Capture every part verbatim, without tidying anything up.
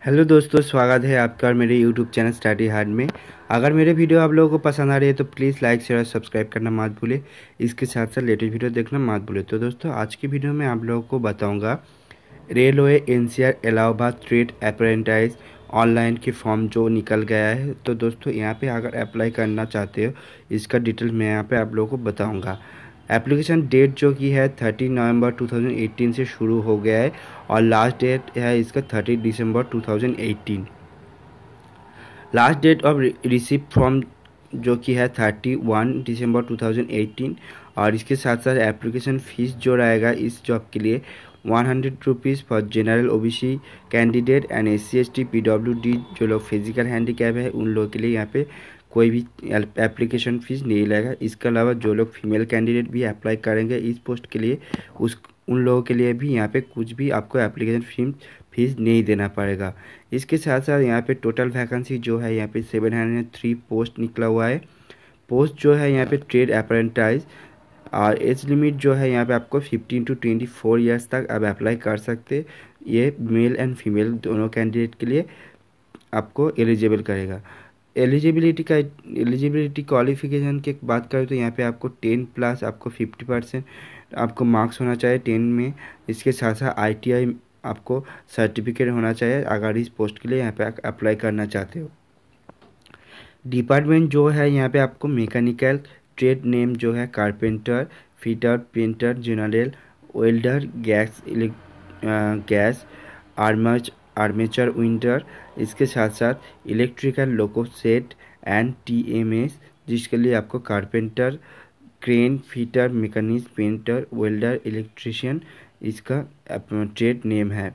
Hello दोस्तों, स्वागत है आपका मेरे यूट्यूब चैनल स्टडी हार्ड में। अगर मेरे वीडियो आप लोगों को पसंद आ रही है तो प्लीज़ लाइक शेयर और सब्सक्राइब करना मत भूलें। इसके साथ साथ लेटेस्ट वीडियो देखना मत भूलें। तो दोस्तों, आज की वीडियो में आप लोगों को बताऊंगा railway NCR Allahabad trade apprentice online की फॉर्म जो निकल गया है। तो दोस्तों, यहाँ पे अगर अप्लाई करना चाहते हो इसका डिटेल मैं यहाँ पे आप लोगों को बताऊँगा। एप्लीकेशन डेट जो की है तीस नवंबर दो हज़ार अठारह से शुरू हो गया है और लास्ट डेट है इसका तीस दिसंबर दो हज़ार अठारह। Last date of receipt form जो कि है इकतीस दिसंबर दो हज़ार अठारह। और इसके साथ साथ एप्लीकेशन फ़ीस जो रहेगा इस जॉब के लिए one hundred rupees for general OBC candidate and S C S T P W D जो लोग फिजिकल हैंडीकैप है उन लोगों के लिए यहाँ पे कोई भी एप्लीकेशन फ़ीस नहीं लगेगा। इसके अलावा जो लोग फीमेल कैंडिडेट भी अप्लाई करेंगे इस पोस्ट के लिए उस उन लोगों के लिए भी यहाँ पे कुछ भी आपको एप्लीकेशन फीस फीस नहीं देना पड़ेगा। इसके साथ साथ यहाँ पे टोटल वैकेंसी जो है यहाँ पे सेवन हंड्रेड थ्री पोस्ट निकला हुआ है। पोस्ट जो है यहाँ पे ट्रेड अप्रेंटिस और एज लिमिट जो है यहाँ पे आपको fifteen to twenty four years तक आप अप्लाई कर सकते। ये मेल एंड फीमेल दोनों कैंडिडेट के लिए आपको एलिजिबल करेगा। एलिजिबिलिटी का एलिजिबिलिटी क्वालिफिकेशन की बात करें तो यहाँ पे आपको टेन प्लस आपको फिफ्टी परसेंट आपको मार्क्स होना चाहिए टेन में। इसके साथ साथ आईटीआई आपको सर्टिफिकेट होना चाहिए अगर इस पोस्ट के लिए यहाँ पे अप्लाई करना चाहते हो। डिपार्टमेंट जो है यहाँ पे आपको मैकेनिकल ट्रेड नेम जो है carpenter, fitter, painter, general, welder, gas gas आर्मच आर्मेचर विंटर। इसके साथ साथ electrical loco set and TMS जिसके लिए आपको carpenter, crane, fitter, machinist, painter, welder, electrician इसका ट्रेड नेम है।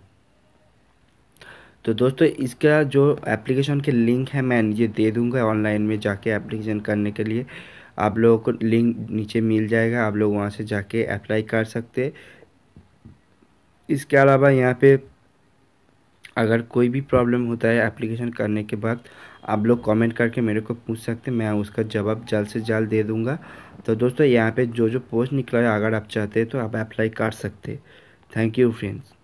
तो दोस्तों, इसका जो एप्लीकेशन के लिंक है मैं ये दे दूंगा ऑनलाइन में जाके एप्लीकेशन करने के लिए आप लोगों को लिंक नीचे मिल जाएगा, आप लोग वहाँ से जाके अप्लाई कर सकते। इसके अलावा यहाँ पे अगर कोई भी प्रॉब्लम होता है एप्लीकेशन करने के बाद आप लोग कमेंट करके मेरे को पूछ सकते, मैं उसका जवाब जल्द से जल्द दे दूंगा। तो दोस्तों, यहाँ पे जो जो पोस्ट निकला है अगर आप चाहते हैं तो आप अप्लाई कर सकते। Thank you friends.